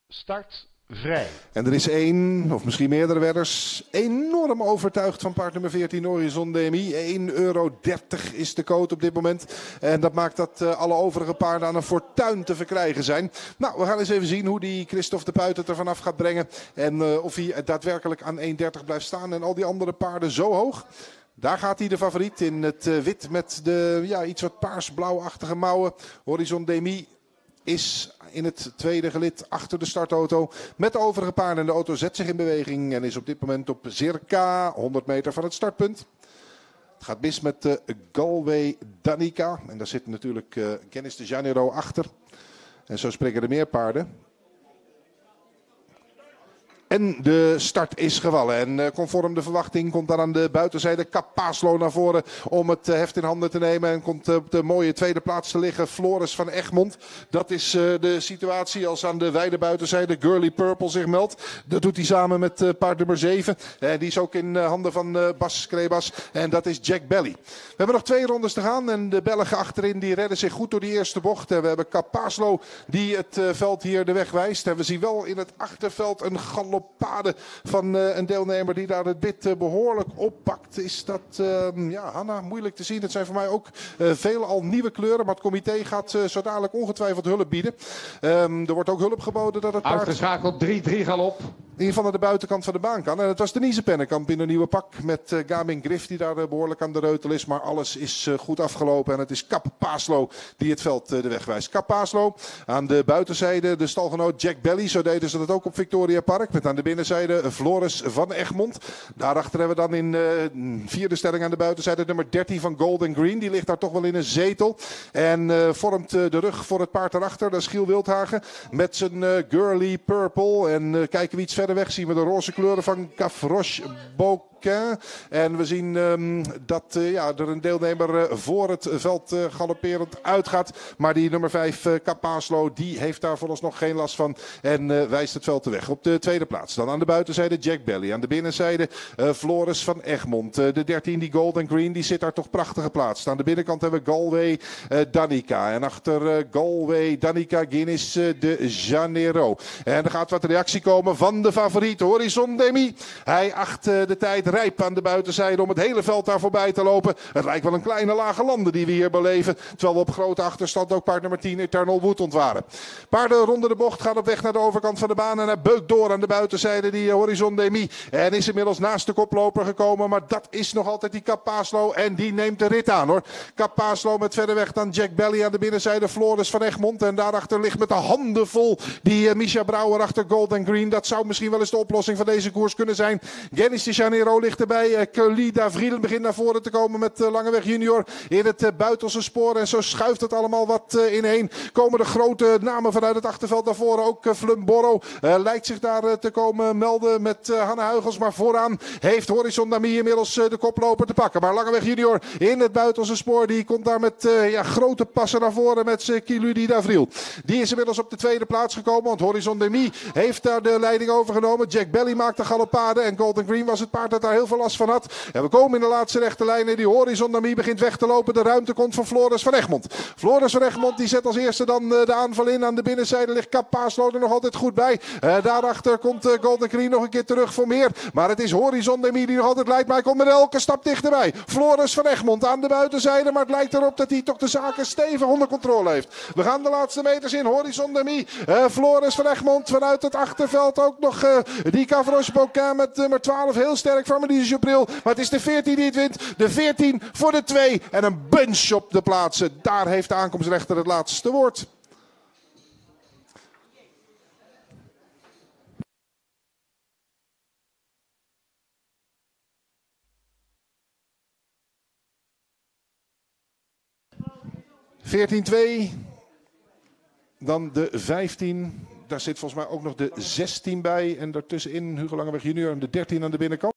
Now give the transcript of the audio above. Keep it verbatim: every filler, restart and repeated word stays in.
Start vrij. En er is één, of misschien meerdere wedders, enorm overtuigd van paard nummer veertien, Horizon Demi. één euro dertig is de quote op dit moment. En dat maakt dat uh, alle overige paarden aan een fortuin te verkrijgen zijn. Nou, we gaan eens even zien hoe die Christophe de Puit het er vanaf gaat brengen. En uh, of hij daadwerkelijk aan één dertig blijft staan. En al die andere paarden zo hoog. Daar gaat hij de favoriet in het uh, wit met de ja, iets wat paars-blauwachtige mouwen. Horizon Demi is in het tweede gelid achter de startauto met de overige paarden. De auto zet zich in beweging en is op dit moment op circa honderd meter van het startpunt. Het gaat mis met uh, Galway Danica. En daar zit natuurlijk uh, Guinness de Janeiro achter. En zo springen er meer paarden. En de start is gevallen. En conform de verwachting komt dan aan de buitenzijde Capaslo naar voren om het heft in handen te nemen. En komt op de mooie tweede plaats te liggen Floris van Egmond. Dat is de situatie als aan de wijde buitenzijde Girly Purple zich meldt. Dat doet hij samen met paard nummer zeven. Die is ook in handen van Bas Skrebas. En dat is Jack Belly. We hebben nog twee rondes te gaan. En de Belgen achterin die redden zich goed door die eerste bocht. En we hebben Capaslo die het veld hier de weg wijst. En we zien wel in het achterveld een galop. Paden van uh, een deelnemer die daar het bit uh, behoorlijk oppakt. Is dat, uh, ja, Hanna, moeilijk te zien. Het zijn voor mij ook uh, veel al nieuwe kleuren. Maar het comité gaat uh, zo dadelijk ongetwijfeld hulp bieden. Um, er wordt ook hulp geboden dat het paard Uitgeschakeld drie drie galop. in ieder geval naar de buitenkant van de baan kan. En het was Denise Pennekamp in een nieuwe pak met uh, Gamin Griff die daar uh, behoorlijk aan de reutel is. Maar alles is uh, goed afgelopen en het is Capaslo die het veld uh, de weg wijst. Capaslo aan de buitenzijde de stalgenoot Jack Belly. Zo deden ze dat ook op Victoria Park. Met aan de binnenzijde Floris van Egmond. Daarachter hebben we dan in uh, vierde stelling aan de buitenzijde nummer dertien van Golden Green. Die ligt daar toch wel in een zetel. En uh, vormt uh, de rug voor het paard erachter. Dat is Giel Wildhagen met zijn uh, Girly Purple. En uh, kijken we iets verder weg zien we de roze kleuren van Gavroche Bok. En we zien um, dat uh, ja, er een deelnemer uh, voor het veld uh, galopperend uitgaat. Maar die nummer vijf, uh, Capaslo, die heeft daar vooralsnog geen last van. En uh, wijst het veld de weg. Op de tweede plaats dan aan de buitenzijde Jack Belly. Aan de binnenzijde uh, Floris van Egmond. Uh, de dertien, die Golden Green, die zit daar toch prachtig geplaatst. Aan de binnenkant hebben we Galway uh, Danica. En achter uh, Galway Danica Guinness uh, de Janeiro. En er gaat wat reactie komen van de favoriet Horizon Demi. Hij acht uh, de tijd rijp aan de buitenzijde om het hele veld daar voorbij te lopen. Het lijkt wel een kleine lage landen die we hier beleven. Terwijl we op grote achterstand ook paard nummer tien Eternal Wood ontwaren. Paarden ronden de bocht, gaan op weg naar de overkant van de baan. En hij beukt door aan de buitenzijde die Horizon Demi. En is inmiddels naast de koploper gekomen. Maar dat is nog altijd die Capaslo. En die neemt de rit aan hoor. Capaslo met verder weg dan Jack Belly aan de binnenzijde. Floris van Egmond. En daarachter ligt met de handen vol die uh, Misha Brouwer achter Golden Green. Dat zou misschien wel eens de oplossing van deze koers kunnen zijn. Guinness de Janeiro ligt erbij. Uh, Curly Davril begint naar voren te komen met uh, Langeweg Junior in het uh, buitenste spoor. En zo schuift het allemaal wat uh, ineen. Komen de grote namen vanuit het achterveld naar voren. Ook uh, Flumborro uh, lijkt zich daar uh, te komen melden met uh, Hanne Huigels. Maar vooraan heeft Horizon Demi inmiddels uh, de koploper te pakken. Maar Langeweg Junior in het buitenste spoor. Die komt daar met uh, ja, grote passen naar voren met uh, Kiludi Davril. Die is inmiddels op de tweede plaats gekomen. Want Horizon Demi heeft daar de leiding overgenomen. Jack Belly maakt de galopade. En Golden Green was het paard dat daar heel veel last van had. En we komen in de laatste rechte lijn. En die Horizon Demi begint weg te lopen. De ruimte komt van Floris van Egmond. Floris van Egmond die zet als eerste dan uh, de aanval in. Aan de binnenzijde ligt Capaslo er nog altijd goed bij. Uh, daarachter komt uh, Golden Green nog een keer terug voor meer. Maar het is Horizon Demi die nog altijd leidt. Maar hij komt met elke stap dichterbij. Floris van Egmond aan de buitenzijde. Maar het lijkt erop dat hij toch de zaken stevig onder controle heeft. We gaan de laatste meters in. Horizon Demi. Uh, Floris van Egmond vanuit het achterveld ook nog uh, die Gavroche Boquin met nummer twaalf. Heel sterk van Medici April. Maar het is de veertien die het wint. De veertien voor de twee. En een bunch op de plaatsen. Daar heeft de aankomstrechter het laatste woord. veertien twee. Dan de vijftien. Daar zit volgens mij ook nog de zestien bij. En daartussenin Hugo Langeweg Junior en de dertien aan de binnenkant.